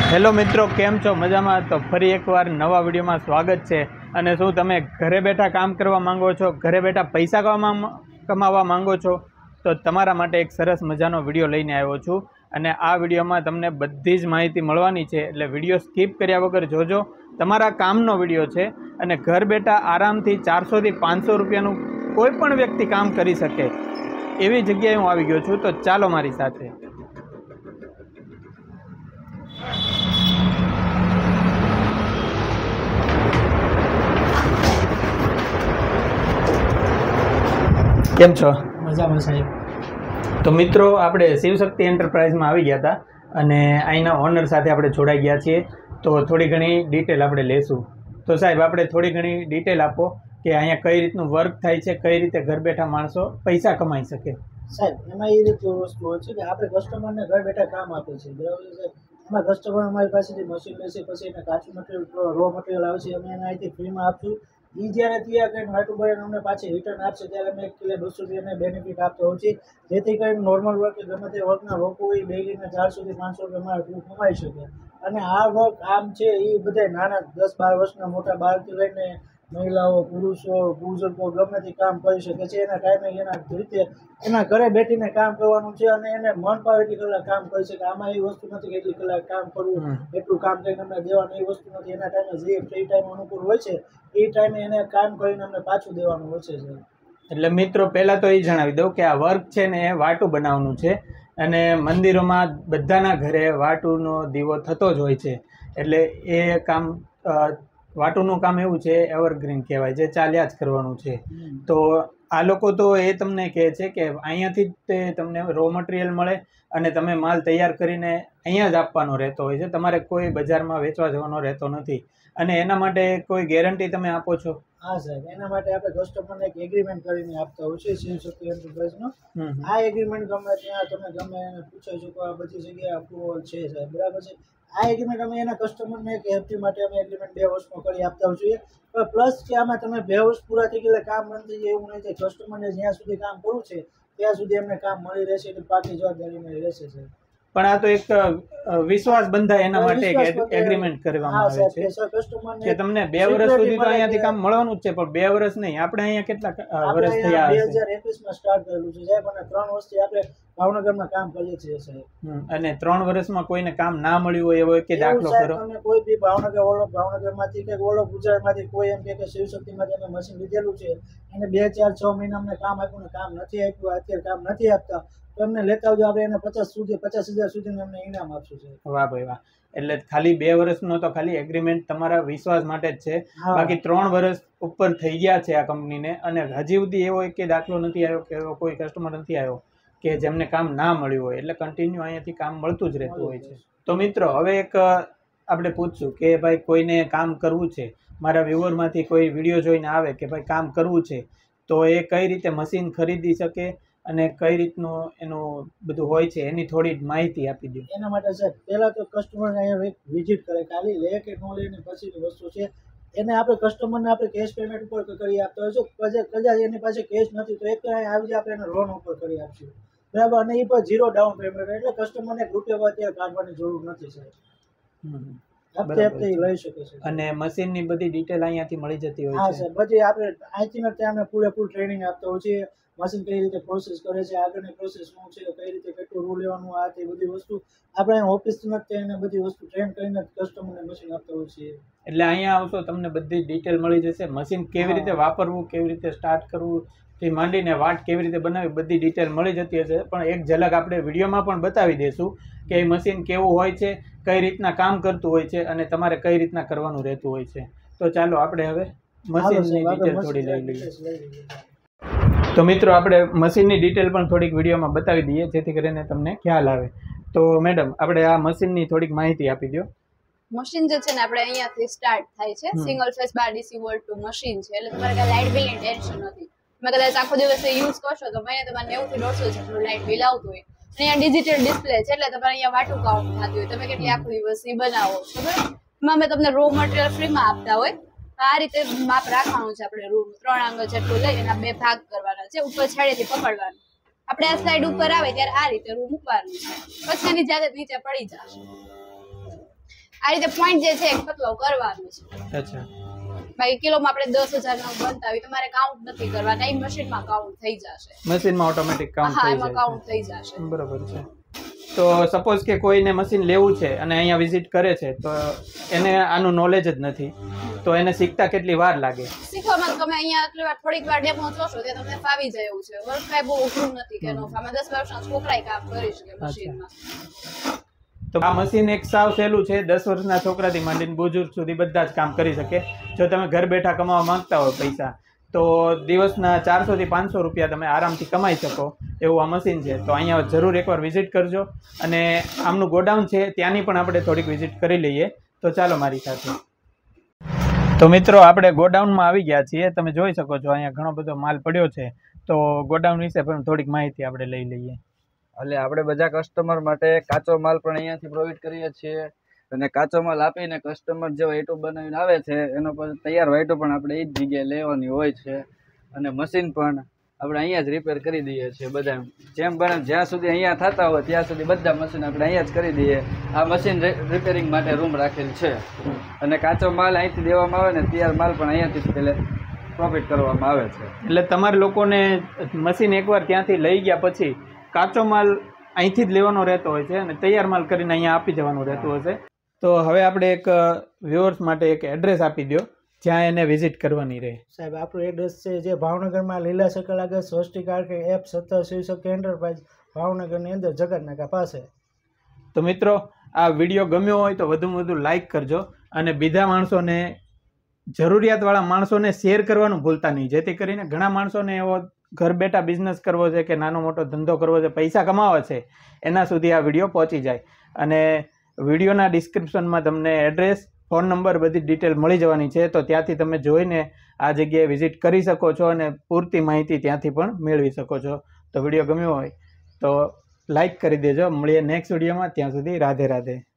Hello મિત્રો, કેમ છો? મજામાં? તો ફરી એકવાર નવા વિડીયોમાં સ્વાગત છે. અને શું તમે ઘરે બેઠા કામ કરવા માંગો છો, ઘરે બેઠા પૈસા કમાવા માંગો છો, તો તમારા માટે એક સરસ મજાનો વિડીયો લઈને આવ્યો છું. અને આ વિડીયોમાં તમને બધી જ માહિતી મળવાની છે, એટલે વિડીયો સ્કીપ કર્યા વગર જોજો. તમારા કામનો વિડીયો છે અને ઘર બેઠા આરામથી 400 થી 500 રૂપિયાનું કોઈ પણ વ્યક્તિ કામ કરી શકે એવી જગ્યાએ હું આવી ગયો છું. તો ચાલો મારી સાથે. કેમ છો? મજામાં સાહેબ. તો મિત્રો, આપણે શિવશક્તિ એન્ટરપ્રાઇઝમાં આવી ગયા હતા અને અહીંના ઓનર સાથે આપણે જોડાઈ ગયા છીએ. તો થોડી ઘણી ડિટેલ આપણે લેશું. તો સાહેબ, આપણે થોડી ઘણી ડિટેલ આપો કે અહીંયા કઈ રીતનું વર્ક થાય છે, કઈ રીતે ઘર બેઠા માણસો પૈસા કમાઈ શકે. સાહેબ, એમાં એ રીતે વસ્તુ હોય છે કે આપણે કસ્ટમરને ઘર બેઠા કામ આપે છે, બરાબર છે. એમાં કસ્ટમર અમારી પાસેથી મશીન લેશે, પછી એને કાચું મટીરિયલ, રો મટીરિયલ આવશે, અમે એને અહીંથી ફ્રીમાં આપશું. એ જ્યારે તૈયાર કરીને વાટું ભરીને અમને પાછી રિટર્ન આપશે, ત્યારે અમે 1 કિલો 200 રૂપિયાને બેનિફિટ આપતો હોય છે, જેથી કરીને નોર્મલ વર્ક કે ગમે તે વર્કના લોકો હોય ડેઈલીના 400 થી 500 રૂપિયા અમારા થ્રુ કમાઈ શકે. અને આ વર્ક આમ છે એ બધા નાના 10-12 વર્ષના મોટા બાળકથી લઈને મહિલાઓ, પુરુષો, બુઝુર્ગો ગમે તે કામ કરી શકે છે. એના ટાઈમે એના રીતે એના ઘરે બેઠીને કામ કરવાનું છે અને એને મન પાવે એટલી કલાક કામ કરી શકે. આમાં એવી વસ્તુ નથી કે એટલી કલાક કામ કરવું, એટલું કામ કરીને અમને દેવાનું, એ વસ્તુ નથી. એના ટાઈમે જે ફ્રી ટાઈમ અનુકૂળ હોય છે એ ટાઈમે એને કામ કરીને અમને પાછું દેવાનું હોય છે. એટલે મિત્રો, પહેલાં તો એ જણાવી દઉં કે આ વર્ક છે ને એ વાટું બનાવવાનું છે. અને મંદિરોમાં બધાના ઘરે વાટુનો દીવો થતો જ હોય છે. એટલે એ કામ, વાટુનું કામ એવું છે, એવરગ્રીન કહેવાય, જે ચાલ્યા જ કરવાનું છે. તો આ લોકો તો એ તમને કહે છે કે અહીંયાથી જ તે તમને રો મટીરિયલ મળે અને તમે માલ તૈયાર કરીને અહીંયા જ આપવાનો રહેતો હોય છે. તમારે કોઈ બજારમાં વેચવા જવાનો રહેતો નથી. અને એના માટે કોઈ ગેરંટી તમે આપો છો? હા સાહેબ, એના માટે આપણે કસ્ટમરને એક એગ્રીમેન્ટ કરીને આપતા હોય છે શિવશક્તિ એન્ટરપ્રાઇઝનો. આ એગ્રીમેન્ટ ગમે ત્યાં તમે ગમે એને પૂછાઈ શકો, આ બધી જગ્યાએ અપ્રુવલ છે સાહેબ, બરાબર છે. આ એગ્રીમેન્ટ અમે એના કસ્ટમરને એક હેલ્પથી માટે અમે એગ્રીમેન્ટ 2 વર્ષનો કરી આપતા હોય છીએ. પ્લસ કે આમાં તમે 2 વર્ષ પૂરા થઈ ગયા કામ બંધ થઈ જાય એવું નહીં થાય. કસ્ટમરને જ્યાં સુધી કામ કરવું છે ત્યાં સુધી એમને કામ મળી રહેશે, એટલે પાકી જવાબદારી મળી રહેશે સાહેબ. પણ આ તો એક વિશ્વાસ બંધાય એના માટે એક એગ્રીમેન્ટ કરવામાં આવે છે કે તમને 2 વર્ષ સુધી તો અહીંયાથી કામ મળવાનું જ છે. પણ 2 વર્ષ નહીં, આપણે અહીંયા કેટલા વર્ષ થયા? 2021 માં સ્ટાર્ટ કરેલું છે સાહેબ, અને 3 વર્ષથી આપણે ભાવનગરમાં કામ કરીએ છીએ સાહેબ. અને 3 વર્ષમાં કોઈને કામ ના મળ્યું હોય એવો એક દાખલો કરો. તમે કોઈ બી ભાવનગરમાંથી કે ગુજરાતમાંથી કોઈ એમ કે શિવશક્તિમાંથી અમે મશીન લીધેલું છે, એને 2, 4, 6 મહિના અમને કામ આપ્યું ને કામ નથી આપ્યું, અત્યારે કામ નથી આપતા, તો એમને લેતા આવજો, આપણે એને 50,000 સુધીનું એમને ઇનામ આપશું છે. વાહ ભાઈ વાહ. એટલે ખાલી 2 વર્ષનો તો ખાલી એગ્રીમેન્ટ તમારા વિશ્વાસ માટે જ છે. બાકી 3 વર્ષ ઉપર થઈ ગયા છે આ કંપનીને, અને હજી સુધી એવો એક દાખલો નથી આવ્યો કે એવો કોઈ કસ્ટમર નથી આવ્યો કે જેમને કામ ના મળ્યું હોય. એટલે કન્ટિન્યુ અહીંયાથી કામ મળતું જ રહેતું હોય છે. તો મિત્રો, હવે એક આપણે પૂછશું કે ભાઈ કોઈને કામ કરવું છે, મારા વ્યુઅરમાંથી કોઈ વિડીયો જોઈને આવે કે ભાઈ કામ કરવું છે, તો એ કઈ રીતે મશીન ખરીદી શકે અને કઈ રીતનું એનું બધું હોય છે, એની થોડી માહિતી આપી દો. એના માટે સાહેબ, પહેલાં તો કસ્ટમરને અહીંયા વિઝિટ કરે, ખાલી લે કે ન લે ને પછીની વસ્તુ છે. એને આપણે કસ્ટમરને આપણે કેશ પેમેન્ટ ઉપર કરી આપતા હોય છે. કદાચ એની પાસે કેશ નથી તો એક અહીં આવી જાય, આપણે એને લોન ઉપર કરી આપશું, બરાબર. અને એ પર 0 ડાઉન પેમેન્ટ, એટલે કસ્ટમરને રૂપિયા અત્યારે કાઢવાની જરૂર નથી સાહેબ. હપ્તે લઈ શકે છે. અને મશીનની બધી ડિટેલ અહીંયાથી મળી જતી હોય છે? હા સાહેબ, બધી આપણે અહીંથી ત્યાં અમે પૂરેપૂરું ટ્રેનિંગ આપતા હોય છે. મશીન કઈ રીતે પ્રોસેસ કરે છે, આગળની પ્રોસેસ શું છે, કઈ રીતે કેટલું રૂ લેવાનું, આ તે બધી વસ્તુ આપણે ઓફિસથી નથી એને બધી વસ્તુ ટ્રેન કરીને કસ્ટમરને મશીન આપતા હોય છે. એટલે અહીંયા આવશો તમને બધી ડિટેલ મળી જશે. મશીન કેવી રીતે વાપરવું, કેવી રીતે સ્ટાર્ટ કરવું થી માંડીને વાટ કેવી રીતે બનાવી, બધી ડિટેલ મળી જતી હશે. પણ એક ઝલક આપણે વિડીયોમાં પણ બતાવી દઈશું કે એ મશીન કેવું હોય છે, કઈ રીતના કામ કરતું હોય છે અને તમારે કઈ રીતના કરવાનું રહેતું હોય છે. તો ચાલો આપણે હવે મશીનની ડિટેલ થોડી લઈ લઈએ. તો મિત્રો, આપણે મશીનની ડિટેલ પણ થોડીક વિડીયોમાં બતાવી દઈએ જેથી કરીને તમને ખ્યાલ આવે. તો મેડમ, આપણે આ મશીનની થોડીક માહિતી આપી દો. મશીન જે છે ને આપણે અહીંયાથી સ્ટાર્ટ થાય છે. Single phase 12 DC volt machine છે, એટલે તમારે કઈ લાઇટ બિલની ટેન્શન નથી. તમે કદાચ આખો દિવસ યુઝ કરશો તો મહિને તમારે 90 થી 150 જેટલું લાઇટ બિલ આવતું હોય. અને અહીંયા ડિજિટલ ડિસ્પ્લે છે, એટલે તમારે અહીંયા વાટું કાઉન્ટ થતું હોય, તમે કેટલી આખો દિવસ બનાવો છો, બરાબર. એમાં અમે તમને રો મટીરિયલ ફ્રીમાં આપતા હોય. આ રીતે માપ રાખવાનું છે આપણે. રૂમ 3 આંગળ જેટલું લઈ એના 2 ભાગ કરવાના છે, ઉપર છેડેથી પકડવાનું. આપણે આ સાઈડ ઉપર આવે ત્યારે આ રીતે રૂમ મૂકવાનું છે, પછી એની જાતે નીચે પડી જશે. આ રીતે પોઈન્ટ જે છે એક પતલો કરવાનો છે. અચ્છા, બાકી કિલોમાં આપણે 10,000 નો બનતા હોય તમારે કાઉન્ટ નથી કરવાના, એ મશીનમાં કાઉન્ટ થઈ જશે. મશીનમાં ઓટોમેટિક કાઉન્ટ હા થઈ એમાં જાય કાઉન્ટ થઈ જશે. છે. બરોબર છે. તો સપોઝ કે કોઈને મશીન લેવું છે અને અહીંયા વિઝિટ કરે છે તો એને આનું નોલેજ જ નથી, તો એને શીખતા કેટલી વાર લાગે? શીખવામાં તમે અહીંયા આટલી વાર થોડીક વાર ડેમો જોશો તે તમને ફાવી જાય એવું છે. વર્ક કાંઈ બહુ અઘરું નથી કે નો ફાવે. 10 વર્ષના છોકરાએ કામ કરી શકે મશીનમાં. તો આ મશીન એક સાવ સહેલું છે. 10 વર્ષના છોકરાથી માંડીને બુજુર્ગ સુધી બધા જ કામ કરી શકે. જો તમે ઘર બેઠા કમાવા માંગતા હો પૈસા, તો દિવસના 400 થી 500 રૂપિયા તમે આરામથી કમાઈ શકો એવું આ મશીન છે. તો અહીંયા જરૂર એકવાર વિઝિટ કરજો. અને આમનું ગોડાઉન છે ત્યાંની પણ આપણે થોડીક વિઝિટ કરી લઈએ. તો ચાલો મારી સાથે. તો મિત્રો આપણે ગોડાઉનમાં આવી ગયા છીએ. તમે જોઈ શકો છો અહીંયા ઘણો બધો માલ પડ્યો છે. તો ગોડાઉન વિશે પણ થોડીક માહિતી આપણે લઈ લઈએ. એટલે આપણે બધા કસ્ટમર માટે કાચો માલ પણ અહીંયાથી પ્રોવાઈડ કરીએ છીએ, અને કાચો માલ આપીને કસ્ટમર જે વાઈટો બનાવીને આવે છે એનો પછી તૈયાર વાઈટો પણ આપણે એ જ જગ્યાએ લેવાની હોય છે. અને મશીન પણ આપણે અહીંયા જ રિપેર કરી દઈએ છીએ. બધા જેમ બને જ્યાં સુધી અહીંયા થતા હોય ત્યાં સુધી બધા મશીન આપણે અહીંયા જ કરી દઈએ. આ મશીન રિપેરિંગ માટે રૂમ રાખેલ છે, અને કાચો માલ અહીંથી દેવામાં આવે ને તૈયાર માલ પણ અહીંયાથી જ પહેલે પ્રોફિટ કરવામાં આવે છે. એટલે તમારે લોકોને મશીન એકવાર ત્યાંથી લઈ ગયા પછી કાચો માલ અહીંથી જ લેવાનો રહેતો હોય છે અને તૈયાર માલ કરીને અહીંયા આપી જવાનું રહેતું હશે. તો હવે આપણે એક વ્યુઅર્સ માટે એક એડ્રેસ આપી દો જ્યાં એને વિઝિટ કરવાની રહે. સાહેબ આપણું એડ્રેસ છે જે ભાવનગરમાં લીલા સર્કલ આગળ સ્વસ્તિક આર્કેડ F17 શિવશક્તિ એન્ટરપ્રાઇઝ ભાવનગરની અંદર જગતનાકા પાસે. તો મિત્રો આ વિડીયો ગમ્યો હોય તો વધુમાં વધુ લાઈક કરજો અને બીજા માણસોને, જરૂરિયાતવાળા માણસોને શેર કરવાનું ભૂલતા નહીં, જેથી કરીને ઘણા માણસોને એવો ઘર બેઠા બિઝનેસ કરવો છે કે નાનો મોટો ધંધો કરવો છે, પૈસા કમાવા છે, એના સુધી આ વિડીયો પહોંચી જાય. અને વિડીયોના ડિસ્ક્રિપ્શનમાં તમને એડ્રેસ, ફોન નંબર, બધી ડિટેલ મળી જવાની છે. તો ત્યાંથી તમે જોઈને આ જગ્યાએ વિઝિટ કરી શકો છો અને પૂરતી માહિતી ત્યાંથી પણ મેળવી શકો છો. તો વિડીયો ગમ્યો હોય તો લાઈક કરી દેજો. મળીએ નેક્સ્ટ વિડીયોમાં. ત્યાં સુધી રાધે રાધે.